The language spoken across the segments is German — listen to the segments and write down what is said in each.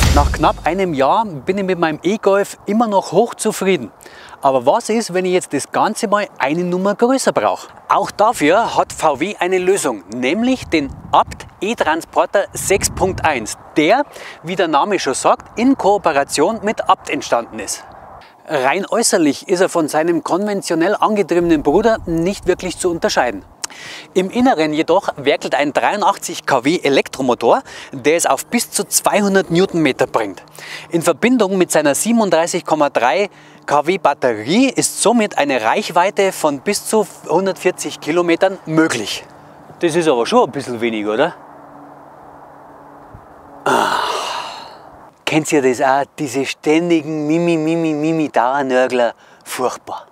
Nach knapp einem Jahr bin ich mit meinem E-Golf immer noch hochzufrieden. Aber was ist, wenn ich jetzt das Ganze mal eine Nummer größer brauche? Auch dafür hat VW eine Lösung, nämlich den Abt E-Transporter 6.1, der, wie der Name schon sagt, in Kooperation mit Abt entstanden ist. Rein äußerlich ist er von seinem konventionell angetriebenen Bruder nicht wirklich zu unterscheiden. Im Inneren jedoch werkelt ein 83 kW Elektromotor, der es auf bis zu 200 Newtonmeter bringt. In Verbindung mit seiner 37,3 kW Batterie ist somit eine Reichweite von bis zu 140 Kilometern möglich. Das ist aber schon ein bisschen wenig, oder? Kennt ihr das auch? Diese ständigen Mimi-Dauernörgler? Furchtbar.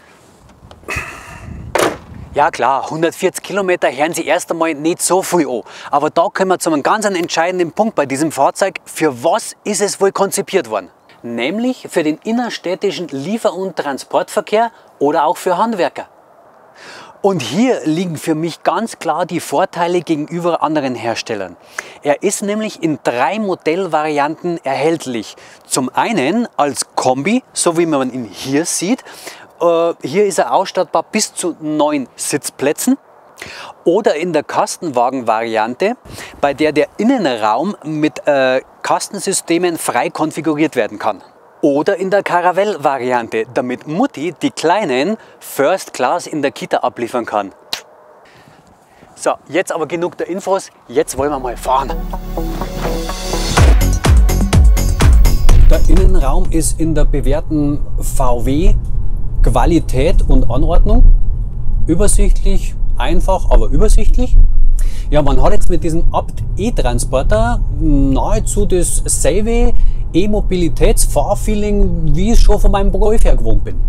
Ja klar, 140 Kilometer hören Sie erst einmal nicht so viel an. Aber da kommen wir zu einem ganz entscheidenden Punkt bei diesem Fahrzeug. Für was ist es wohl konzipiert worden? Nämlich für den innerstädtischen Liefer- und Transportverkehr oder auch für Handwerker. Und hier liegen für mich ganz klar die Vorteile gegenüber anderen Herstellern. Er ist nämlich in 3 Modellvarianten erhältlich. Zum einen als Kombi, so wie man ihn hier sieht. Hier ist er ausstattbar bis zu 9 Sitzplätzen. Oder in der Kastenwagen-Variante, bei der der Innenraum mit Kastensystemen frei konfiguriert werden kann. Oder in der Caravelle-Variante, damit Mutti die Kleinen First Class in der Kita abliefern kann. So, jetzt aber genug der Infos, jetzt wollen wir mal fahren. Der Innenraum ist in der bewährten VW Qualität und Anordnung. Übersichtlich, einfach, aber übersichtlich. Ja, man hat jetzt mit diesem Abt E-Transporter nahezu dasselbe E-Mobilitätsfahrfeeling, wie ich es schon von meinem Golf her gewohnt bin.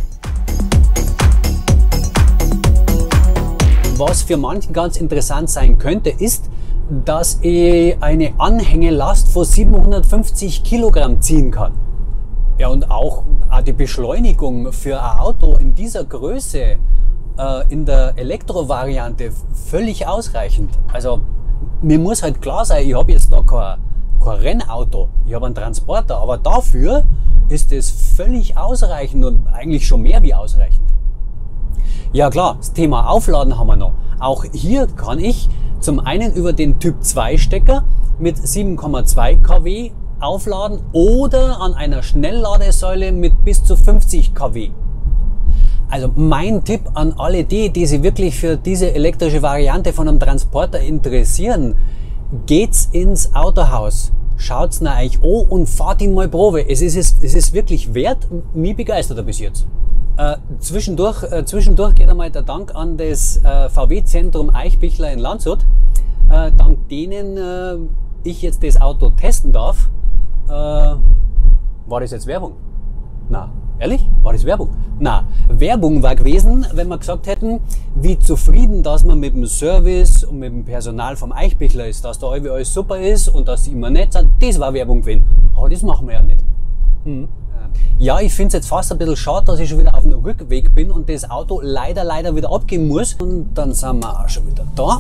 Was für manchen ganz interessant sein könnte, ist, dass ich eine Anhängelast von 750 Kilogramm ziehen kann. Ja, und auch die Beschleunigung für ein Auto in dieser Größe in der Elektrovariante völlig ausreichend. Also mir muss halt klar sein, ich habe jetzt da kein Rennauto, ich habe einen Transporter, aber dafür ist es völlig ausreichend und eigentlich schon mehr wie ausreichend. Ja klar, das Thema Aufladen haben wir noch. Auch hier kann ich zum einen über den Typ 2 Stecker mit 7,2 kW aufladen oder an einer Schnellladesäule mit bis zu 50 kW. Also mein Tipp an alle die sich wirklich für diese elektrische Variante von einem Transporter interessieren: geht's ins Autohaus, schaut's nach euch an und fahrt ihn mal Probe. Es ist wirklich wert, mich begeistert er bis jetzt. Zwischendurch geht einmal der Dank an das VW-Zentrum Eichbichler in Landshut, dank denen ich jetzt das Auto testen darf. War das jetzt Werbung? Na, ehrlich? War das Werbung? Na, Werbung war gewesen, wenn wir gesagt hätten, wie zufrieden dass man mit dem Service und mit dem Personal vom Eichbichler ist, dass da alles super ist und dass sie immer nett sind. Das war Werbung gewesen. Aber das machen wir ja nicht. Ja, ich finde es jetzt fast ein bisschen schade, dass ich schon wieder auf dem Rückweg bin und das Auto leider wieder abgeben muss. Und dann sind wir auch schon wieder da.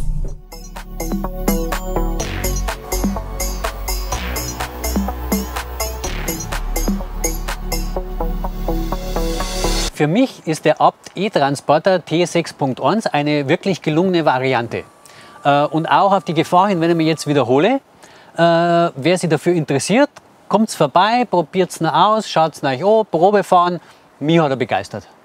Für mich ist der Abt E-Transporter T6.1 eine wirklich gelungene Variante. Und auch auf die Gefahr hin, wenn ich mich jetzt wiederhole, wer sich dafür interessiert, kommt vorbei, probiert es aus, schaut es euch an, Probe fahren. Mich hat er begeistert.